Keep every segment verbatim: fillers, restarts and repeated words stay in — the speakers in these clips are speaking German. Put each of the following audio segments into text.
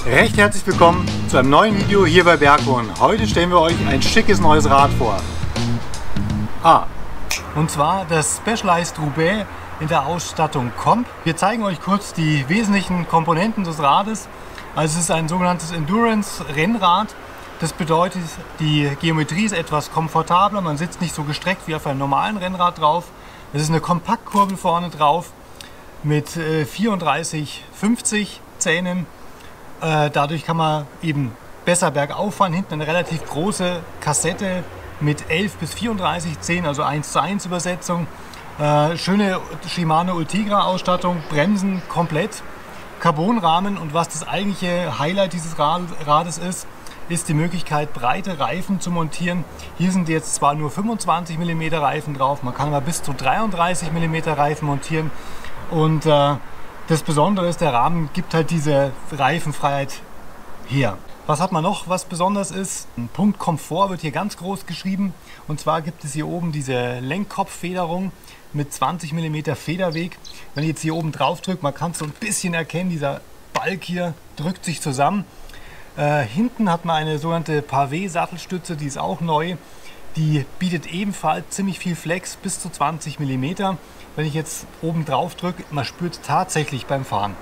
Recht herzlich willkommen zu einem neuen Video hier bei Berghorn. Heute stellen wir euch ein schickes neues Rad vor. Ah, und zwar das Specialized Roubaix in der Ausstattung Comp. Wir zeigen euch kurz die wesentlichen Komponenten des Rades. Also es ist ein sogenanntes Endurance-Rennrad. Das bedeutet, die Geometrie ist etwas komfortabler, man sitzt nicht so gestreckt wie auf einem normalen Rennrad drauf. Es ist eine Kompaktkurbel vorne drauf mit vierunddreißig fünfzig Zähnen. Dadurch kann man eben besser bergauf fahren. Hinten eine relativ große Kassette mit elf bis vierunddreißig Zähnen, also eins zu eins Übersetzung. Schöne Shimano Ultegra Ausstattung, Bremsen komplett, Carbonrahmen, und was das eigentliche Highlight dieses Rades ist, ist die Möglichkeit, breite Reifen zu montieren. Hier sind jetzt zwar nur fünfundzwanzig Millimeter Reifen drauf, man kann aber bis zu dreiunddreißig Millimeter Reifen montieren, und äh, das Besondere ist, der Rahmen gibt halt diese Reifenfreiheit her. Was hat man noch, was besonders ist? Ein Punkt Komfort wird hier ganz groß geschrieben, und zwar gibt es hier oben diese Lenkkopffederung mit zwanzig Millimeter Federweg. Wenn ich jetzt hier oben drauf drücke, man kann es so ein bisschen erkennen, dieser Balk hier drückt sich zusammen. Äh, hinten hat man eine sogenannte Pavé-Sattelstütze, die ist auch neu. Die bietet ebenfalls ziemlich viel Flex, bis zu zwanzig Millimeter. Wenn ich jetzt oben drauf drücke, man spürt es tatsächlich beim Fahren.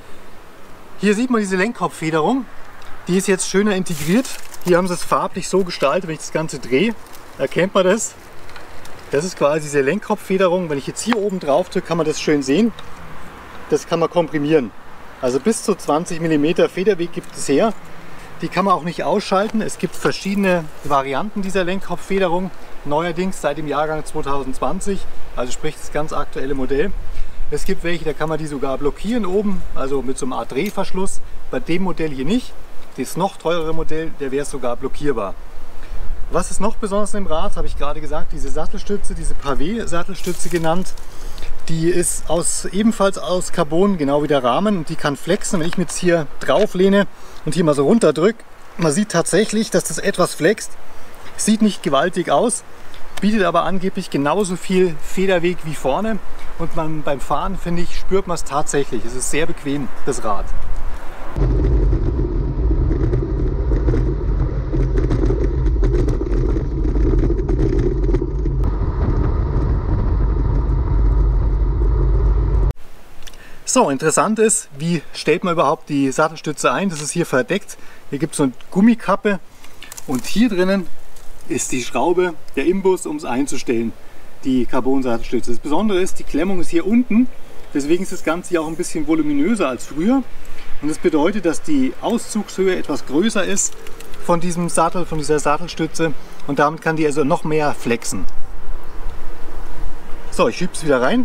Hier sieht man diese Lenkkopffederung. Die ist jetzt schöner integriert. Hier haben sie es farblich so gestaltet, wenn ich das Ganze drehe, erkennt man das. Das ist quasi diese Lenkkopffederung. Wenn ich jetzt hier oben drauf drücke, kann man das schön sehen. Das kann man komprimieren. Also bis zu zwanzig Millimeter Federweg gibt es her. Die kann man auch nicht ausschalten. Es gibt verschiedene Varianten dieser Lenkkopffederung. Neuerdings seit dem Jahrgang zweitausendzwanzig, also sprich das ganz aktuelle Modell. Es gibt welche, da kann man die sogar blockieren oben, also mit so einem Art Drehverschluss. Bei dem Modell hier nicht. Das noch teurere Modell, der wäre sogar blockierbar. Was ist noch besonders im Rad, habe ich gerade gesagt, diese Sattelstütze, diese Pavé-Sattelstütze genannt. Die ist aus, ebenfalls aus Carbon, genau wie der Rahmen, und die kann flexen. Wenn ich mich jetzt hier drauf lehne und hier mal so runter drücke, man sieht tatsächlich, dass das etwas flext. Sieht nicht gewaltig aus, bietet aber angeblich genauso viel Federweg wie vorne, und man, beim Fahren, finde ich, spürt man es tatsächlich. Es ist sehr bequem, das Rad. So, interessant ist, wie stellt man überhaupt die Sattelstütze ein? Das ist hier verdeckt. Hier gibt es so eine Gummikappe, und hier drinnen ist die Schraube, der Imbus, um es einzustellen, die Carbon-Sattelstütze. Das Besondere ist, die Klemmung ist hier unten, deswegen ist das Ganze hier auch ein bisschen voluminöser als früher. Und das bedeutet, dass die Auszugshöhe etwas größer ist von diesem Sattel, von dieser Sattelstütze, und damit kann die also noch mehr flexen. So, ich schiebe es wieder rein.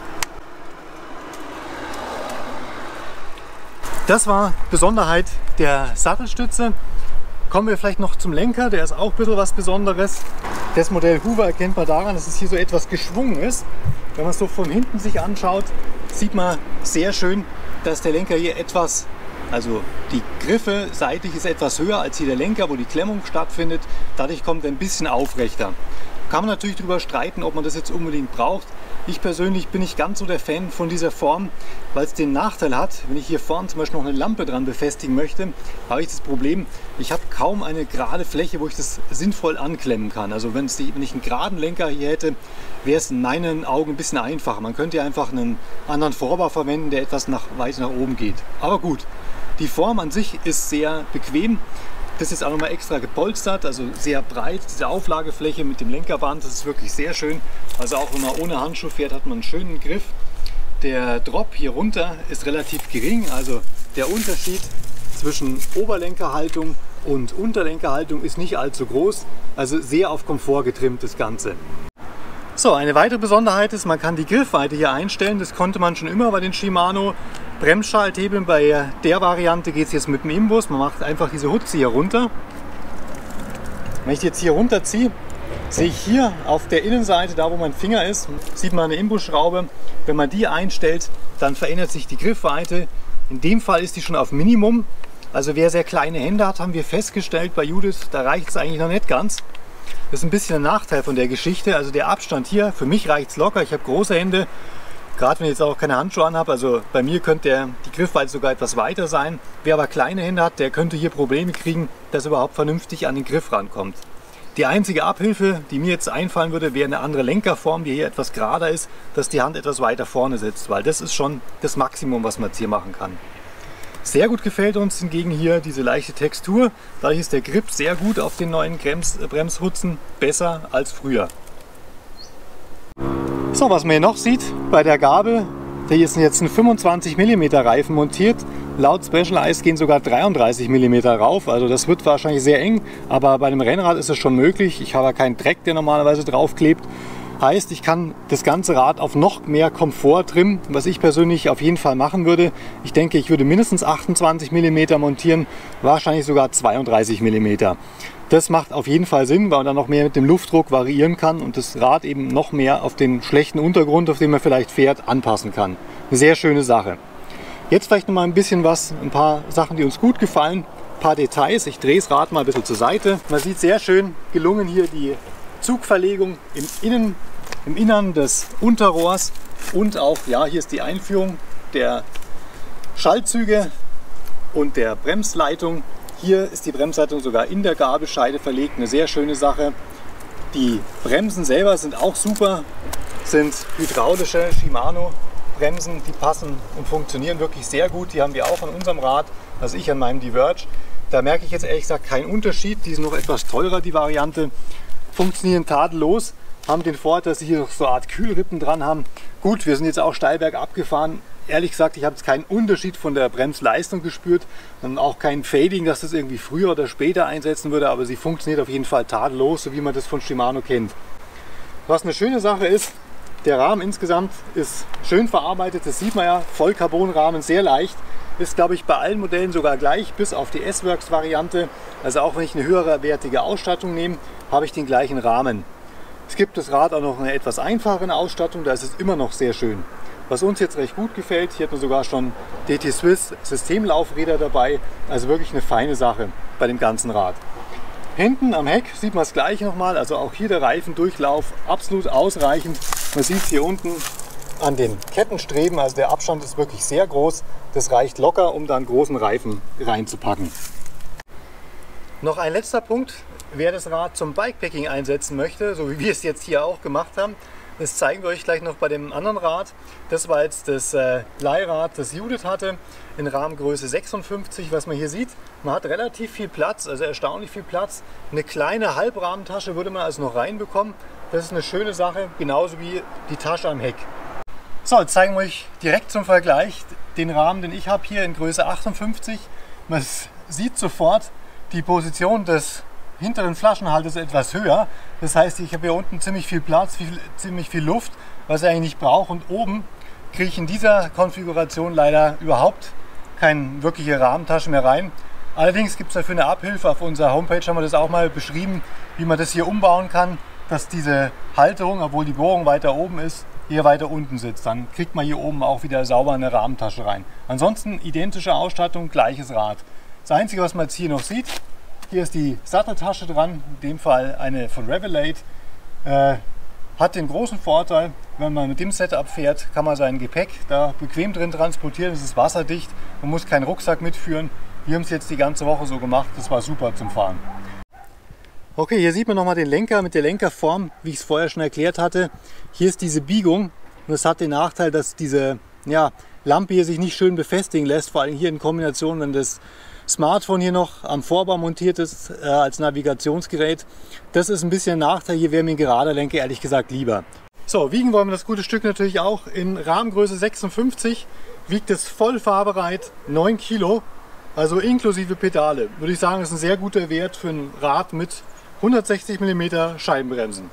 Das war Besonderheit der Sattelstütze. Kommen wir vielleicht noch zum Lenker, der ist auch ein bisschen was Besonderes. Das Modell Hoover erkennt man daran, dass es hier so etwas geschwungen ist. Wenn man es so von hinten sich anschaut, sieht man sehr schön, dass der Lenker hier etwas, also die Griffe seitlich ist etwas höher als hier der Lenker, wo die Klemmung stattfindet. Dadurch kommt er ein bisschen aufrechter. Kann man natürlich darüber streiten, ob man das jetzt unbedingt braucht. Ich persönlich bin nicht ganz so der Fan von dieser Form, weil es den Nachteil hat, wenn ich hier vorne zum Beispiel noch eine Lampe dran befestigen möchte, habe ich das Problem, ich habe kaum eine gerade Fläche, wo ich das sinnvoll anklemmen kann. Also wenn, es die, wenn ich einen geraden Lenker hier hätte, wäre es in meinen Augen ein bisschen einfacher. Man könnte ja einfach einen anderen Vorbau verwenden, der etwas nach, weiter nach oben geht. Aber gut, die Form an sich ist sehr bequem. Das ist auch nochmal extra gepolstert, also sehr breit, diese Auflagefläche mit dem Lenkerband, das ist wirklich sehr schön. Also auch wenn man ohne Handschuh fährt, hat man einen schönen Griff. Der Drop hier runter ist relativ gering, also der Unterschied zwischen Oberlenkerhaltung und Unterlenkerhaltung ist nicht allzu groß, also sehr auf Komfort getrimmt das Ganze. So, eine weitere Besonderheit ist, man kann die Griffweite hier einstellen, das konnte man schon immer bei den Shimano Bremsschalthebeln. Bei der Variante geht es jetzt mit dem Imbus. Man macht einfach diese Hutze hier runter. Wenn ich die jetzt hier runterziehe, sehe ich hier auf der Innenseite, da wo mein Finger ist, sieht man eine Imbusschraube. Wenn man die einstellt, dann verändert sich die Griffweite. In dem Fall ist die schon auf Minimum. Also wer sehr kleine Hände hat, haben wir festgestellt bei Judith, da reicht es eigentlich noch nicht ganz. Das ist ein bisschen ein Nachteil von der Geschichte. Also der Abstand hier, für mich reicht es locker. Ich habe große Hände. Gerade wenn ich jetzt auch keine Handschuhe anhabe, also bei mir könnte der, die Griffweite sogar etwas weiter sein. Wer aber kleine Hände hat, der könnte hier Probleme kriegen, dass er überhaupt vernünftig an den Griff rankommt. Die einzige Abhilfe, die mir jetzt einfallen würde, wäre eine andere Lenkerform, die hier etwas gerader ist, dass die Hand etwas weiter vorne sitzt, weil das ist schon das Maximum, was man jetzt hier machen kann. Sehr gut gefällt uns hingegen hier diese leichte Textur. Dadurch ist der Grip sehr gut auf den neuen Brems Bremshutzen, besser als früher. So, was man hier noch sieht bei der Gabel, hier ist jetzt ein fünfundzwanzig Millimeter Reifen montiert. Laut Specialized gehen sogar dreiunddreißig Millimeter rauf, also das wird wahrscheinlich sehr eng, aber bei dem Rennrad ist es schon möglich. Ich habe ja keinen Dreck, der normalerweise draufklebt. Heißt, ich kann das ganze Rad auf noch mehr Komfort trimmen, was ich persönlich auf jeden Fall machen würde. Ich denke, ich würde mindestens achtundzwanzig Millimeter montieren, wahrscheinlich sogar zweiunddreißig Millimeter. Das macht auf jeden Fall Sinn, weil man dann noch mehr mit dem Luftdruck variieren kann und das Rad eben noch mehr auf den schlechten Untergrund, auf dem man vielleicht fährt, anpassen kann. Eine sehr schöne Sache. Jetzt vielleicht noch mal ein bisschen was, ein paar Sachen, die uns gut gefallen, ein paar Details. Ich drehe das Rad mal ein bisschen zur Seite. Man sieht sehr schön gelungen hier die Zugverlegung im, Innen, im Innern des Unterrohrs und auch, ja, hier ist die Einführung der Schaltzüge und der Bremsleitung. Hier ist die Bremsleitung sogar in der Gabelscheide verlegt, eine sehr schöne Sache. Die Bremsen selber sind auch super, sind hydraulische Shimano Bremsen, die passen und funktionieren wirklich sehr gut. Die haben wir auch an unserem Rad, also ich an meinem Diverge. Da merke ich jetzt ehrlich gesagt keinen Unterschied, die sind noch etwas teurer, die Variante. Funktionieren tadellos, haben den Vorteil, dass sie hier noch so eine Art Kühlrippen dran haben. Gut, wir sind jetzt auch steil bergab gefahren. Ehrlich gesagt, ich habe jetzt keinen Unterschied von der Bremsleistung gespürt und auch kein Fading, dass das irgendwie früher oder später einsetzen würde, aber sie funktioniert auf jeden Fall tadellos, so wie man das von Shimano kennt. Was eine schöne Sache ist, der Rahmen insgesamt ist schön verarbeitet, das sieht man ja, Vollcarbonrahmen, sehr leicht. Ist, glaube ich, bei allen Modellen sogar gleich, bis auf die S-Works Variante. Also auch wenn ich eine höhere wertige Ausstattung nehme, habe ich den gleichen Rahmen. Es gibt das Rad auch noch eine etwas einfachere Ausstattung, da ist es immer noch sehr schön. Was uns jetzt recht gut gefällt, hier hat man sogar schon D T Swiss Systemlaufräder dabei, also wirklich eine feine Sache bei dem ganzen Rad. Hinten am Heck sieht man das gleiche nochmal, also auch hier der Reifendurchlauf absolut ausreichend. Man sieht es hier unten an den Kettenstreben, also der Abstand ist wirklich sehr groß. Das reicht locker, um da einen großen Reifen reinzupacken. Noch ein letzter Punkt, wer das Rad zum Bikepacking einsetzen möchte, so wie wir es jetzt hier auch gemacht haben, das zeigen wir euch gleich noch bei dem anderen Rad. Das war jetzt das äh, Leihrad, das Judith hatte, in Rahmengröße sechsundfünfzig, was man hier sieht. Man hat relativ viel Platz, also erstaunlich viel Platz. Eine kleine Halbrahmentasche würde man also noch reinbekommen. Das ist eine schöne Sache, genauso wie die Tasche am Heck. So, jetzt zeigen wir euch direkt zum Vergleich den Rahmen, den ich habe hier in Größe achtundfünfzig. Man sieht sofort, die Position des hinteren Flaschenhalters etwas höher. Das heißt, ich habe hier unten ziemlich viel Platz, viel, ziemlich viel Luft, was ich eigentlich nicht brauche. Und oben kriege ich in dieser Konfiguration leider überhaupt keine wirkliche Rahmentasche mehr rein. Allerdings gibt es dafür eine Abhilfe. Auf unserer Homepage haben wir das auch mal beschrieben, wie man das hier umbauen kann, dass diese Halterung, obwohl die Bohrung weiter oben ist, hier weiter unten sitzt. Dann kriegt man hier oben auch wieder sauber eine Rahmentasche rein. Ansonsten identische Ausstattung, gleiches Rad. Das Einzige, was man jetzt hier noch sieht, hier ist die Satteltasche dran, in dem Fall eine von Revelate. Äh, hat den großen Vorteil, wenn man mit dem Setup fährt, kann man sein Gepäck da bequem drin transportieren. Es ist wasserdicht, man muss keinen Rucksack mitführen. Wir haben es jetzt die ganze Woche so gemacht, das war super zum Fahren. Okay, hier sieht man nochmal den Lenker mit der Lenkerform, wie ich es vorher schon erklärt hatte. Hier ist diese Biegung und das hat den Nachteil, dass diese ja, Lampe hier sich nicht schön befestigen lässt, vor allem hier in Kombination, wenn das Smartphone hier noch am Vorbau montiert ist äh, als Navigationsgerät. Das ist ein bisschen ein Nachteil, hier wäre mir ein gerader Lenker ehrlich gesagt lieber. So, wiegen wollen wir das gute Stück natürlich auch. In Rahmengröße sechsundfünfzig wiegt es voll fahrbereit neun Kilo, also inklusive Pedale. Würde ich sagen, ist ein sehr guter Wert für ein Rad mit hundertsechzig Millimeter Scheibenbremsen.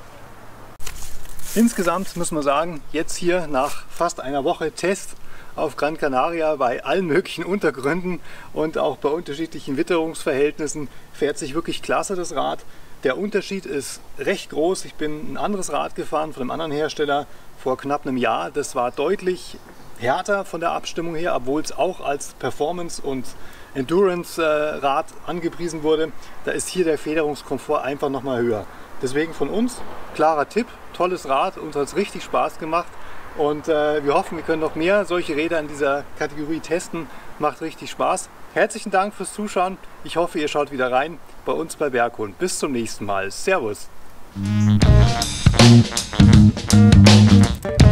Insgesamt muss man sagen, jetzt hier nach fast einer Woche Test auf Gran Canaria bei allen möglichen Untergründen und auch bei unterschiedlichen Witterungsverhältnissen fährt sich wirklich klasse das Rad. Der Unterschied ist recht groß. Ich bin ein anderes Rad gefahren von einem anderen Hersteller vor knapp einem Jahr. Das war deutlich härter von der Abstimmung her, obwohl es auch als Performance- und Endurance-Rad angepriesen wurde. Da ist hier der Federungskomfort einfach nochmal höher. Deswegen von uns, klarer Tipp, tolles Rad, uns hat es richtig Spaß gemacht. Und äh, wir hoffen, wir können noch mehr solche Räder in dieser Kategorie testen. Macht richtig Spaß. Herzlichen Dank fürs Zuschauen. Ich hoffe, ihr schaut wieder rein bei uns bei Berghund. Bis zum nächsten Mal. Servus.